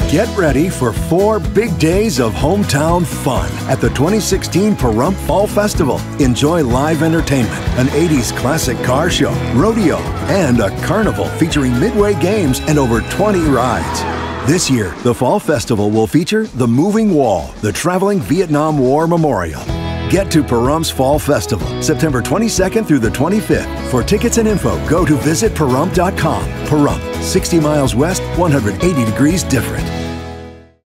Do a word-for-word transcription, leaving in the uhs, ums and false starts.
Get ready for four big days of hometown fun at the twenty sixteen Pahrump Fall Festival. Enjoy live entertainment, an eighties classic car show, rodeo, and a carnival featuring midway games and over twenty rides. This year, the Fall Festival will feature The Moving Wall, the traveling Vietnam War memorial. Get to Pahrump's Fall Festival, September twenty-second through the twenty-fifth. For tickets and info, go to visit pahrump dot com. Pahrump, sixty miles west, one hundred eighty degrees different.